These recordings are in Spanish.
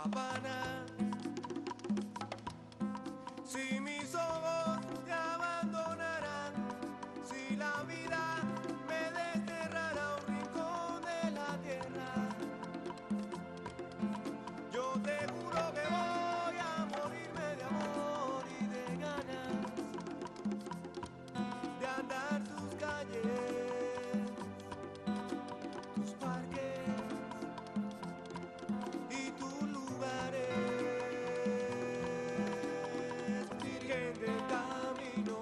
Sabana. Si mis ojos te abandonarán, si la vida me desterrará a un rincón de la tierra, yo te juro que voy a morirme de amor y de ganas de andar tus calles, tus parques y tus lugares. Virgen del camino,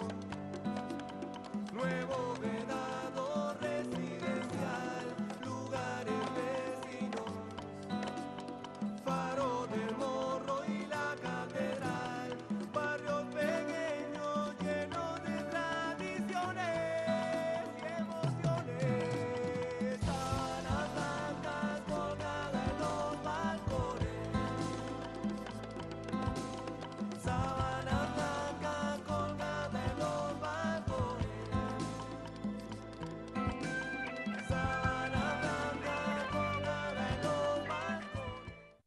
nuevo vedado residencial, lugares vecinos, Faro del Morro y la catedral, barrios pequeños llenos de tradiciones y emociones, sábanas blancas colgadas en los balcones, sábanas blancas colgadas en los balcones, sábanas blancas colgadas en los balcones.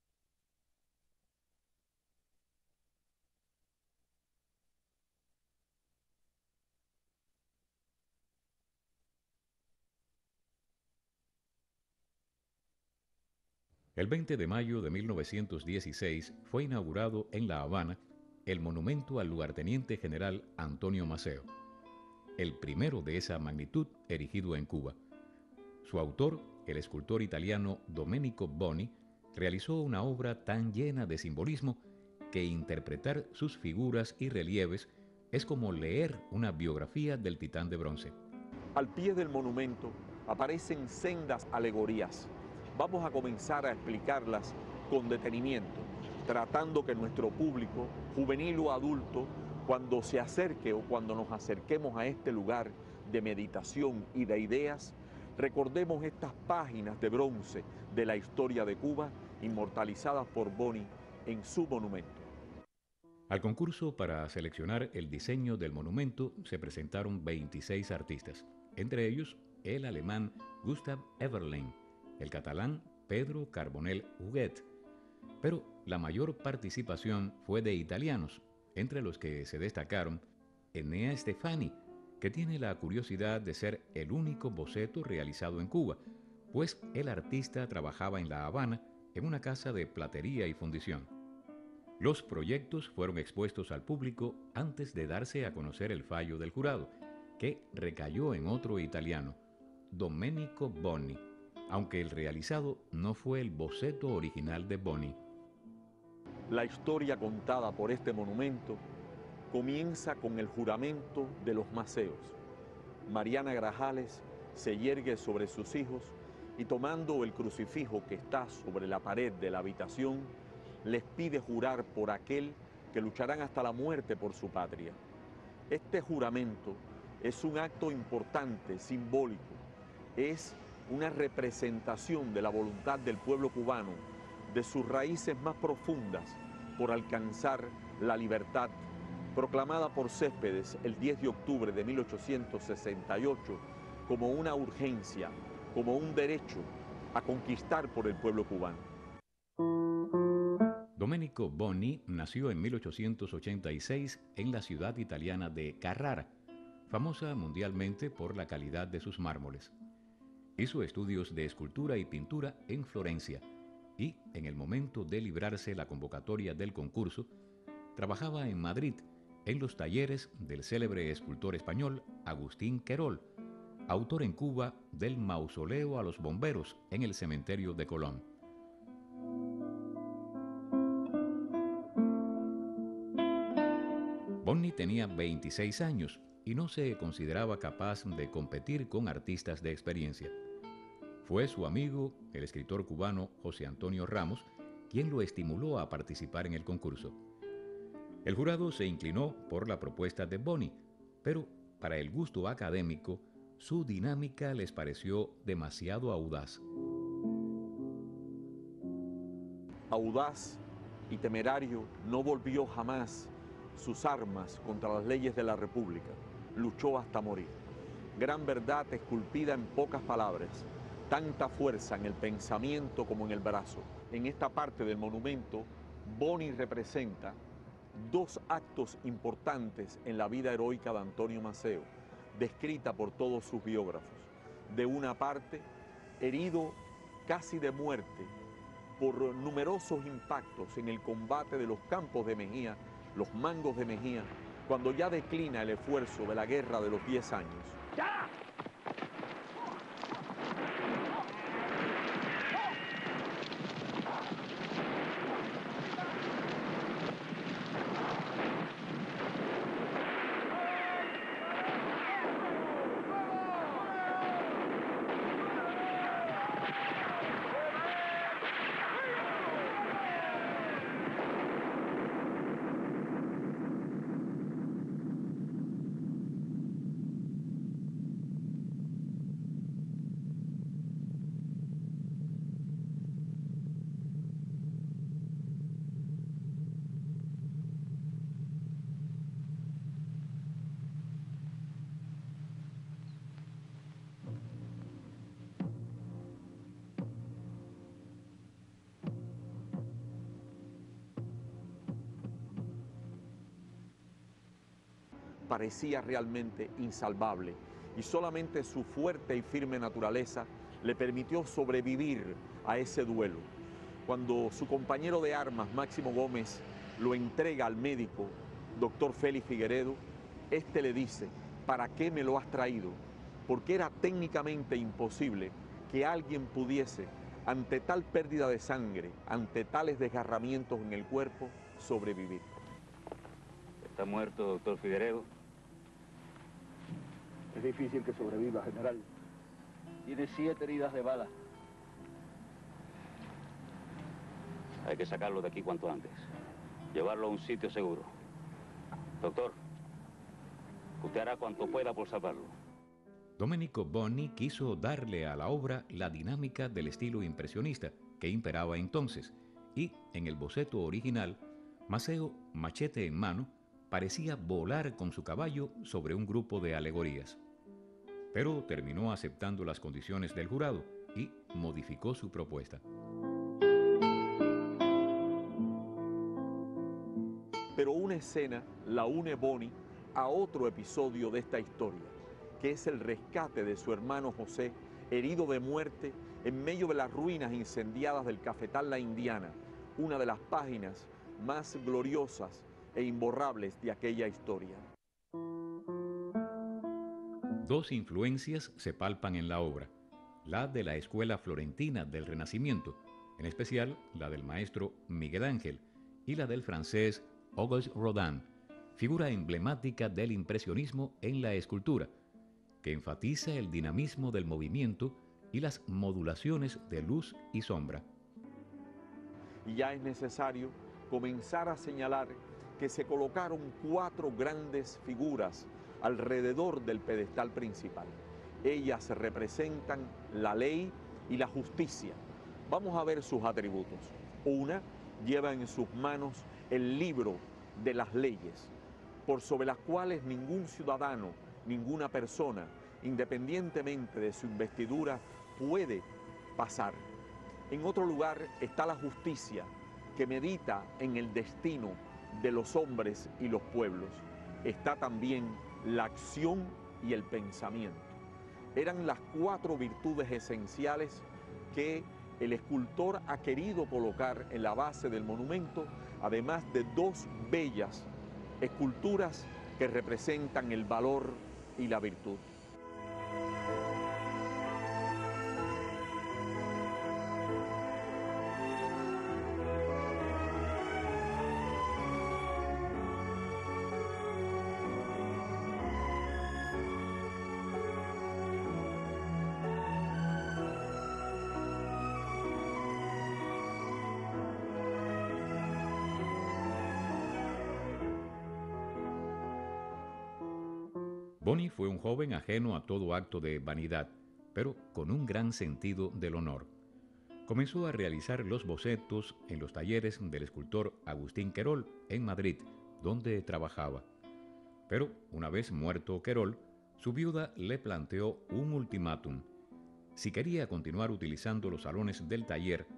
El 20 de mayo de 1916 fue inaugurado en La Habana el monumento al lugarteniente general Antonio Maceo, el primero de esa magnitud erigido en Cuba. Su autor, el escultor italiano Domenico Boni, realizó una obra tan llena de simbolismo que interpretar sus figuras y relieves es como leer una biografía del titán de bronce. Al pie del monumento aparecen sendas alegorías. Vamos a comenzar a explicarlas con detenimiento, tratando que nuestro público, juvenil o adulto, cuando se acerque o cuando nos acerquemos a este lugar de meditación y de ideas, recordemos estas páginas de bronce de la historia de Cuba, inmortalizadas por Boni en su monumento. Al concurso para seleccionar el diseño del monumento se presentaron 26 artistas, entre ellos el alemán Gustav Eberlein, el catalán Pedro Carbonell Huguet, pero la mayor participación fue de italianos, entre los que se destacaron Enea Stefani, que tiene la curiosidad de ser el único boceto realizado en Cuba, pues el artista trabajaba en La Habana en una casa de platería y fundición. Los proyectos fueron expuestos al público antes de darse a conocer el fallo del jurado, que recayó en otro italiano, Domenico Boni, aunque el realizado no fue el boceto original de Boni. La historia contada por este monumento comienza con el juramento de los Maceos. Mariana Grajales se yergue sobre sus hijos y tomando el crucifijo que está sobre la pared de la habitación, les pide jurar por aquel que lucharán hasta la muerte por su patria. Este juramento es un acto importante, simbólico, es una representación de la voluntad del pueblo cubano, de sus raíces más profundas por alcanzar la libertad, proclamada por Céspedes el 10 de octubre de 1868 como una urgencia, como un derecho a conquistar por el pueblo cubano. Domenico Boni nació en 1886 en la ciudad italiana de Carrara, famosa mundialmente por la calidad de sus mármoles. Hizo estudios de escultura y pintura en Florencia y, en el momento de librarse la convocatoria del concurso, trabajaba en Madrid en los talleres del célebre escultor español Agustín Querol, autor en Cuba del Mausoleo a los Bomberos en el cementerio de Colón. Boni tenía 26 años y no se consideraba capaz de competir con artistas de experiencia. Fue su amigo, el escritor cubano José Antonio Ramos, quien lo estimuló a participar en el concurso. El jurado se inclinó por la propuesta de Boni, pero para el gusto académico, su dinámica les pareció demasiado audaz. Audaz y temerario, no volvió jamás sus armas contra las leyes de la República. Luchó hasta morir. Gran verdad esculpida en pocas palabras, tanta fuerza en el pensamiento como en el brazo. en esta parte del monumento, Boni representa dos actos importantes en la vida heroica de Antonio Maceo, descrita por todos sus biógrafos. De una parte, herido casi de muerte por numerosos impactos en el combate de los campos de Mejía, los Mangos de Mejía, cuando ya declina el esfuerzo de la guerra de los 10 años. ¡Ya! Parecía realmente insalvable y solamente su fuerte y firme naturaleza le permitió sobrevivir a ese duelo. Cuando su compañero de armas, Máximo Gómez, lo entrega al médico, doctor Félix Figueredo, este le dice: ¿para qué me lo has traído? Porque era técnicamente imposible que alguien pudiese, ante tal pérdida de sangre, ante tales desgarramientos en el cuerpo, sobrevivir. ¿Está muerto, doctor Figueredo? Es difícil que sobreviva, general. Tiene 7 heridas de bala. Hay que sacarlo de aquí cuanto antes. Llevarlo a un sitio seguro. Doctor, usted hará cuanto pueda por salvarlo. Domenico Boni quiso darle a la obra la dinámica del estilo impresionista que imperaba entonces, y en el boceto original, Maceo, machete en mano, parecía volar con su caballo sobre un grupo de alegorías. Pero terminó aceptando las condiciones del jurado y modificó su propuesta. Pero una escena la une Boni a otro episodio de esta historia, que es el rescate de su hermano José, herido de muerte en medio de las ruinas incendiadas del cafetal La Indiana, una de las páginas más gloriosas e imborrables de aquella historia. Dos influencias se palpan en la obra: la de la escuela florentina del Renacimiento, en especial la del maestro Miguel Ángel, y la del francés Auguste Rodin, figura emblemática del impresionismo en la escultura, que enfatiza el dinamismo del movimiento y las modulaciones de luz y sombra. Y ya es necesario comenzar a señalar que se colocaron 4 grandes figuras alrededor del pedestal principal. Ellas representan la ley y la justicia. Vamos a ver sus atributos. Una lleva en sus manos el libro de las leyes, por sobre las cuales ningún ciudadano, ninguna persona, independientemente de su investidura, puede pasar. En otro lugar está la justicia, que medita en el destino de los hombres y los pueblos. Está también la acción y el pensamiento. Eran las 4 virtudes esenciales que el escultor ha querido colocar en la base del monumento, además de 2 bellas esculturas que representan el valor y la virtud. Boni fue un joven ajeno a todo acto de vanidad, pero con un gran sentido del honor. Comenzó a realizar los bocetos en los talleres del escultor Agustín Querol en Madrid, donde trabajaba. Pero una vez muerto Querol, su viuda le planteó un ultimátum. Si quería continuar utilizando los salones del taller,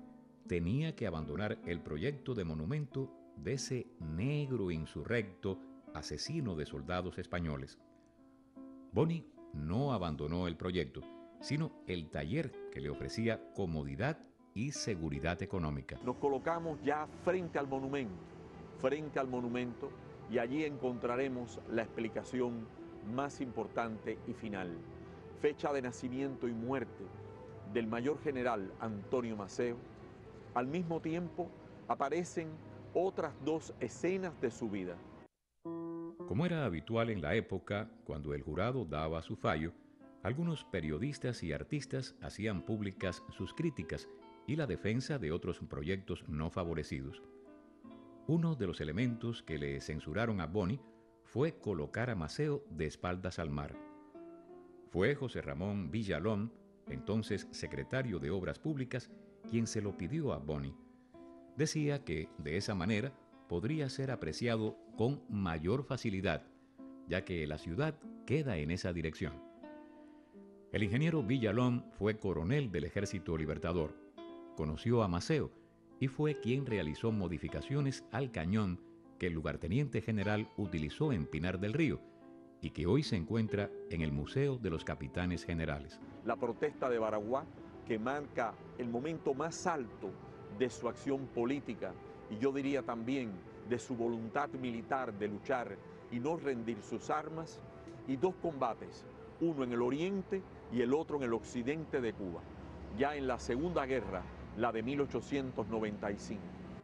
tenía que abandonar el proyecto de monumento de ese negro insurrecto asesino de soldados españoles. Boni no abandonó el proyecto, sino el taller que le ofrecía comodidad y seguridad económica. Nos colocamos ya frente al monumento, y allí encontraremos la explicación más importante y final. Fecha de nacimiento y muerte del mayor general Antonio Maceo. Al mismo tiempo aparecen otras dos escenas de su vida. Como era habitual en la época, cuando el jurado daba su fallo, algunos periodistas y artistas hacían públicas sus críticas y la defensa de otros proyectos no favorecidos. Uno de los elementos que le censuraron a Boni fue colocar a Maceo de espaldas al mar. Fue José Ramón Villalón, entonces secretario de Obras Públicas, quien se lo pidió a Boni. Decía que de esa manera podría ser apreciado con mayor facilidad, ya que la ciudad queda en esa dirección. El ingeniero Villalón fue coronel del Ejército Libertador, conoció a Maceo y fue quien realizó modificaciones al cañón que el lugarteniente general utilizó en Pinar del Río y que hoy se encuentra en el Museo de los Capitanes Generales. La protesta de Baraguá, que marca el momento más alto de su acción política y yo diría también de su voluntad militar de luchar y no rendir sus armas, y dos combates, uno en el oriente y el otro en el occidente de Cuba, ya en la Segunda Guerra, la de 1895.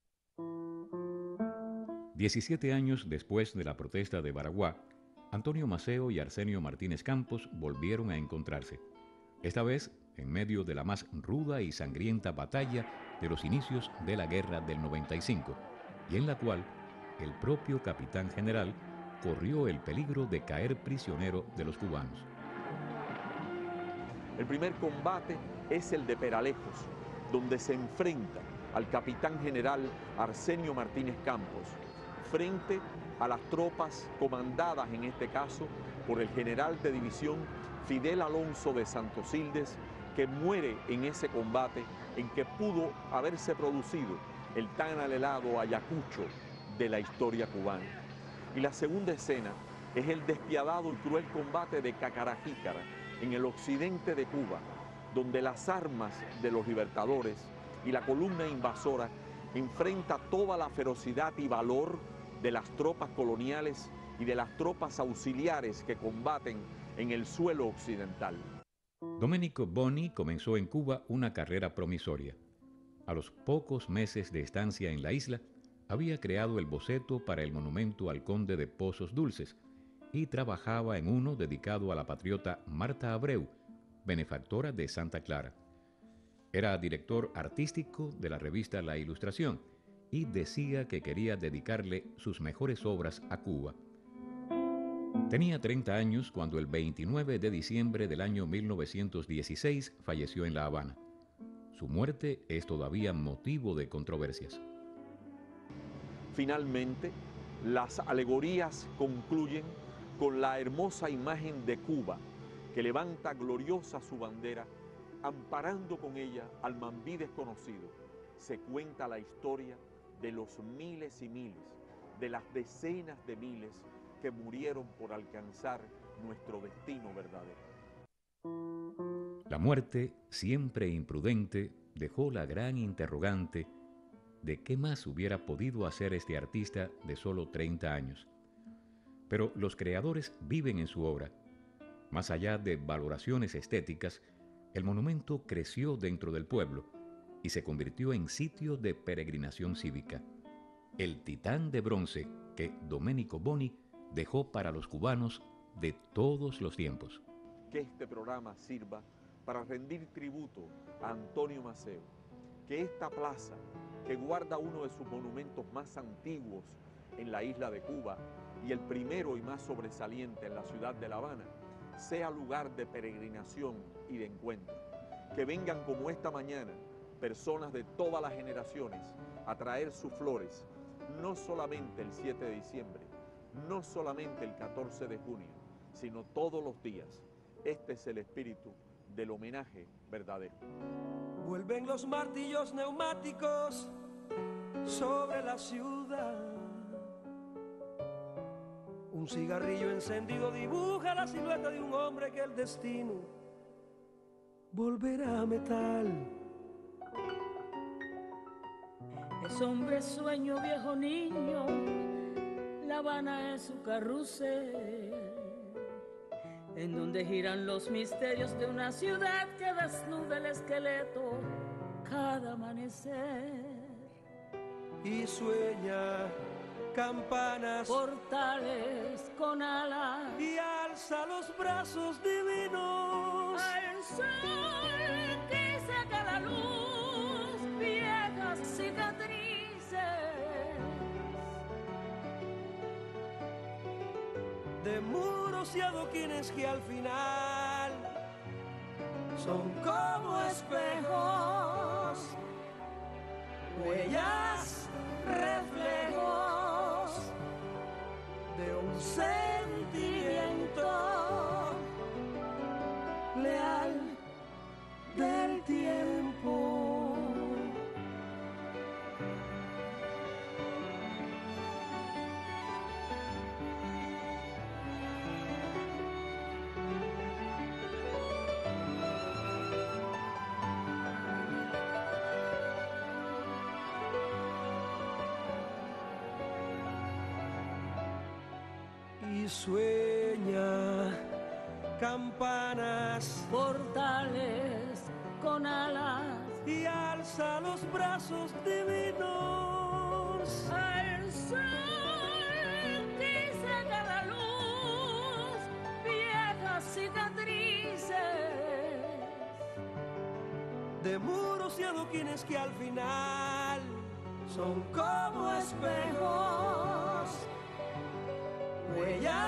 17 años después de la protesta de Baraguá, Antonio Maceo y Arsenio Martínez Campos volvieron a encontrarse, esta vez en medio de la más ruda y sangrienta batalla de los inicios de la Guerra del 95, y en la cual el propio capitán general corrió el peligro de caer prisionero de los cubanos. El primer combate es el de Peralejos, donde se enfrenta al capitán general Arsenio Martínez Campos, frente a las tropas comandadas en este caso por el general de división Fidel Alonso de Santosildes, que muere en ese combate en que pudo haberse producido el tan anhelado Ayacucho de la historia cubana. Y la segunda escena es el despiadado y cruel combate de Cacarajícara en el occidente de Cuba, donde las armas de los libertadores y la columna invasora enfrenta toda la ferocidad y valor de las tropas coloniales y de las tropas auxiliares que combaten en el suelo occidental. Domenico Boni comenzó en Cuba una carrera promisoria. A los pocos meses de estancia en la isla, había creado el boceto para el monumento al conde de Pozos Dulces y trabajaba en uno dedicado a la patriota Marta Abreu, benefactora de Santa Clara. Era director artístico de la revista La Ilustración y decía que quería dedicarle sus mejores obras a Cuba. Tenía 30 años cuando el 29 de diciembre del año 1916 falleció en La Habana. Su muerte es todavía motivo de controversias. Finalmente, las alegorías concluyen con la hermosa imagen de Cuba, que levanta gloriosa su bandera, amparando con ella al Mambí desconocido. Se cuenta la historia de los miles y miles, de las decenas de miles que murieron por alcanzar nuestro destino verdadero. La muerte, siempre imprudente, dejó la gran interrogante de qué más hubiera podido hacer este artista de solo 30 años. Pero los creadores viven en su obra. Más allá de valoraciones estéticas, el monumento creció dentro del pueblo y se convirtió en sitio de peregrinación cívica. El titán de bronce que Domenico Boni dejó para los cubanos de todos los tiempos. Que este programa sirva para rendir tributo a Antonio Maceo, que esta plaza, que guarda uno de sus monumentos más antiguos en la isla de Cuba y el primero y más sobresaliente en la ciudad de La Habana, sea lugar de peregrinación y de encuentro. Que vengan como esta mañana personas de todas las generaciones a traer sus flores, no solamente el 7 de diciembre, no solamente el 14 de junio, sino todos los días. Este es el espíritu del homenaje verdadero. Vuelven los martillos neumáticos sobre la ciudad. Un cigarrillo encendido dibuja la silueta de un hombre que el destino volverá a metal. Es hombre, sueño, viejo niño, La Habana es su carrusel, en donde giran los misterios de una ciudad que desnuda el esqueleto cada amanecer. Y sueña campanas, portales con alas, y alza los brazos divinos al sol que saca la luz, viejas cicatrices de muros y adoquines que al final son como espejos, huellas, reflejos de un sentimiento leal del tiempo. Y sueña campanas, portales con alas, y alza los brazos divinos al sol que saca la luz, viejas cicatrices de muros y adoquines que al final son como espejos, huellas